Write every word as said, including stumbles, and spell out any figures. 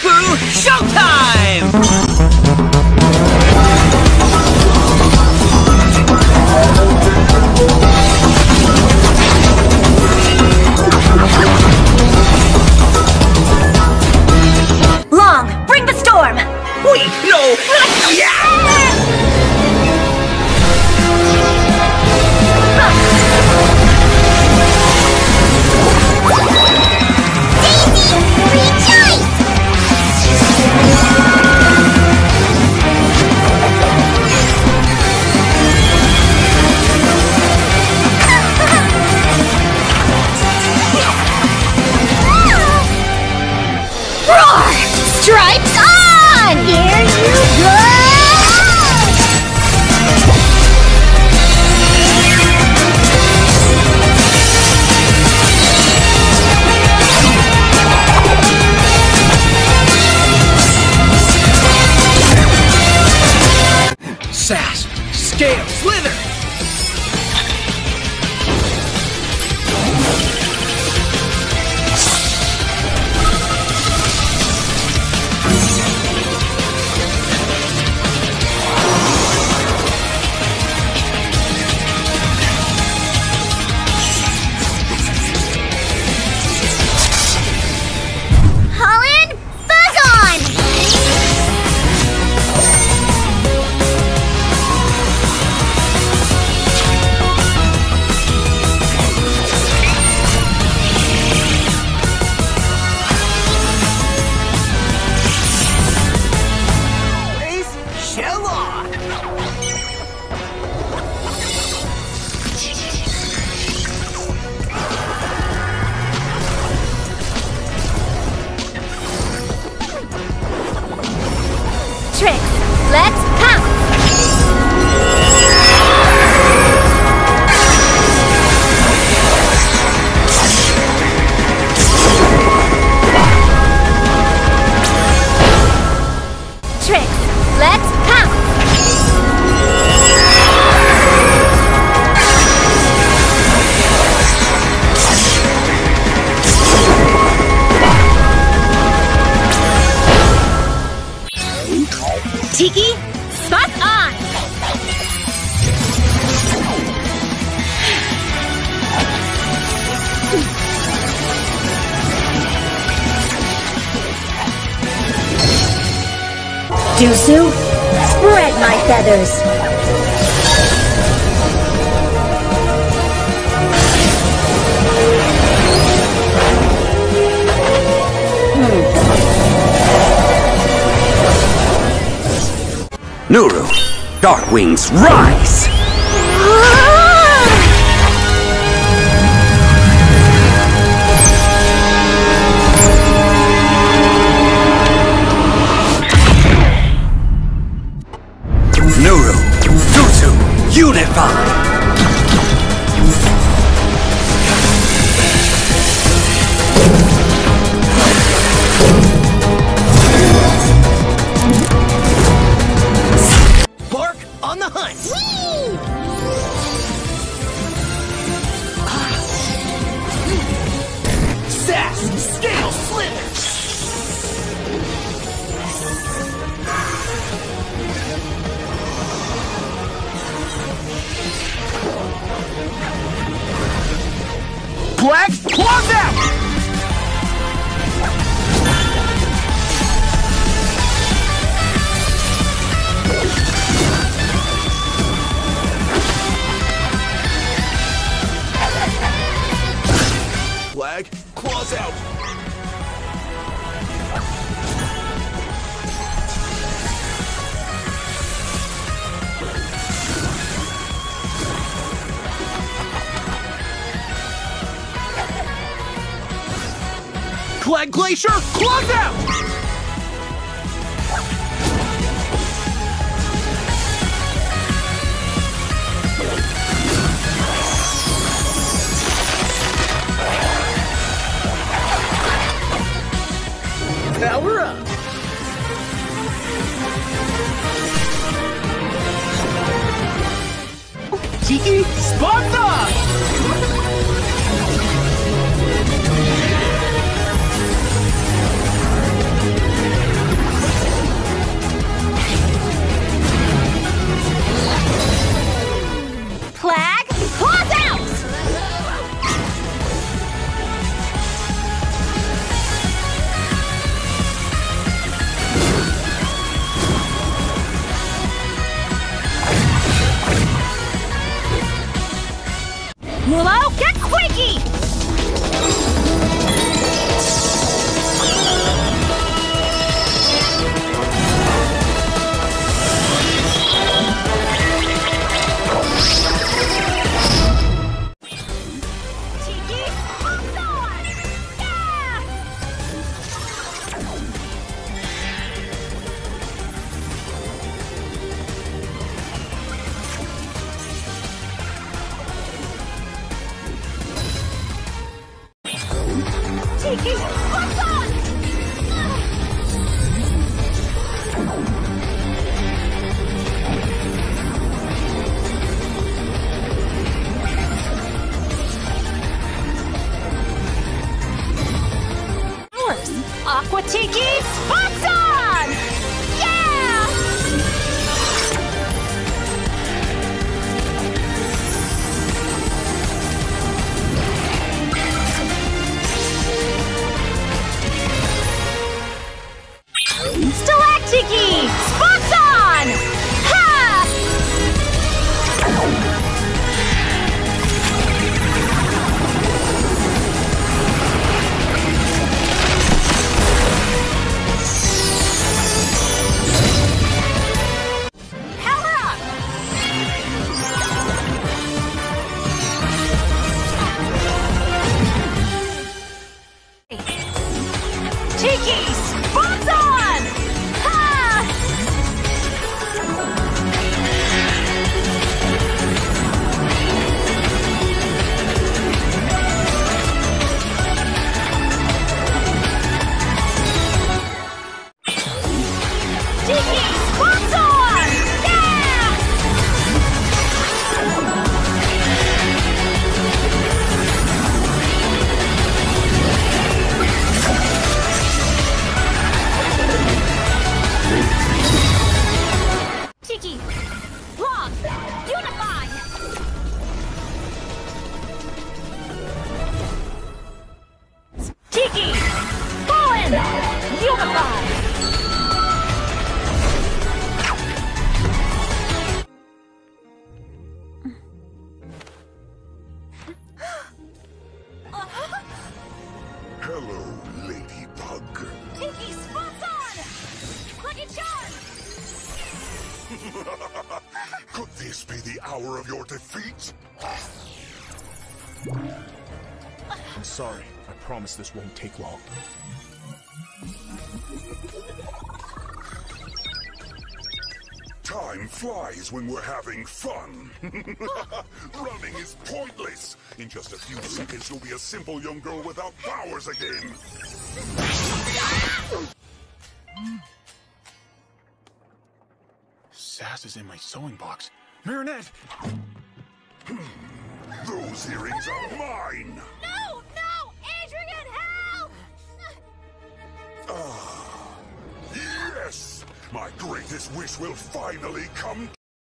GOOOO Showtime! Long, bring the storm! Wait, no, not yet! Stripes on! Here you go! Sass, scale, slither! Let's pounce! Tricks, let's pounce! Tiki, spot on! Jusu, spread my feathers! Nuru, Dark Wings, rise! Nuru, Jusu, unify! On the hunt! Whee! Sass, scale, slither! Black, claws out! Flag, claws out! Flag Glacier, claws out! Power up! Tiki, Sparta! Spots on! Yeah! Stalactiki! Spots on! Ha! Power up! Tiki! Spots on! Ha! Tiki! Spots on! Yeah! Tiki! Block! Unify! Tiki! Fallen! Unify! Hello, Ladybug. Tiki! Spots on! Lucky charm! Could this be the hour of your defeat? I'm sorry. I promise this won't take long. Time flies when we're having fun. Running is pointless. In just a few seconds, you'll be a simple young girl without powers again. Sass is in my sewing box. Marinette! Those earrings are mine. No! No! Adrian, help! Ah, yes! My greatest wish will finally come